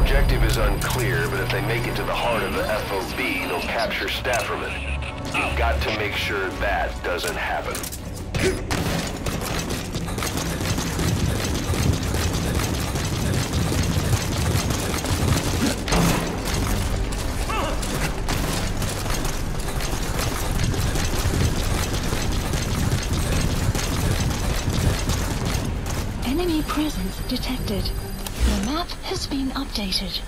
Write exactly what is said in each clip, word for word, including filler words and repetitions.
objective is unclear, but if they make it to the heart of the F O B, they'll capture Stafferman. You've got to make sure that doesn't happen. Enemy presence detected. The map has been updated.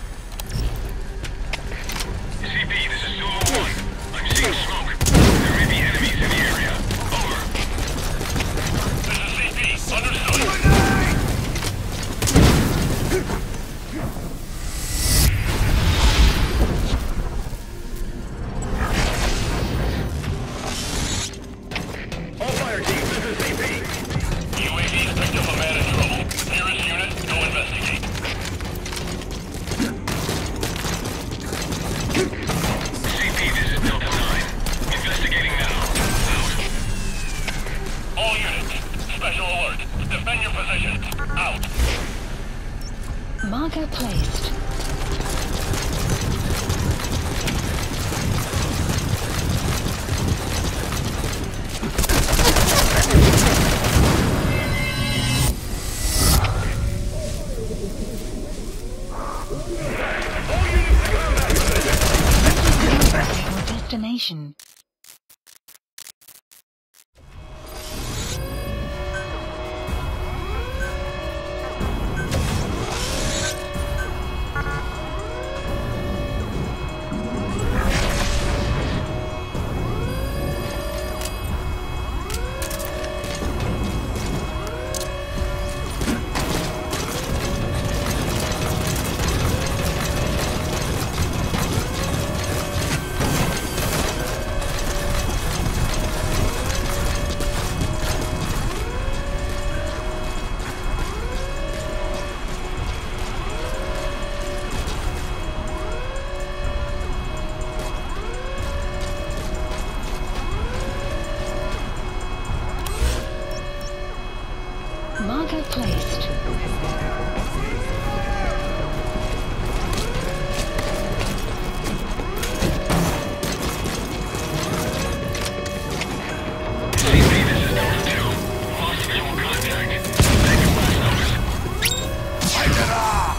C P, this is Zulu one. I'm seeing smoke. There may be enemies in the area. Over. This is C P. Understood. All fire teams, this is C P. U A V's picked up a man in trouble. Nearest unit, go investigate. C P, this is Delta nine. Investigating now. Out. All units, special alert. Defend your positions. Out. Marker placed. Destination. Marker placed. C P, this is Delta two. Lost visual contact. Take a last notice. Fight it up!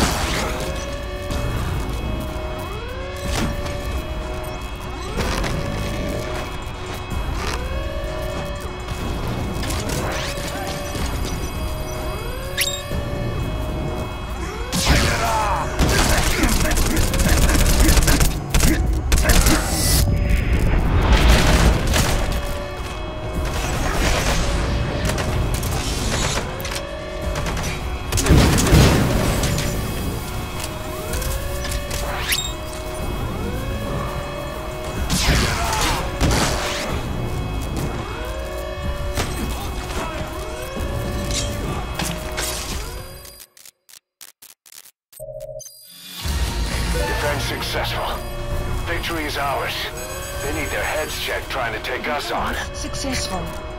Defense successful. Victory is ours. They need their heads checked trying to take us on. Successful.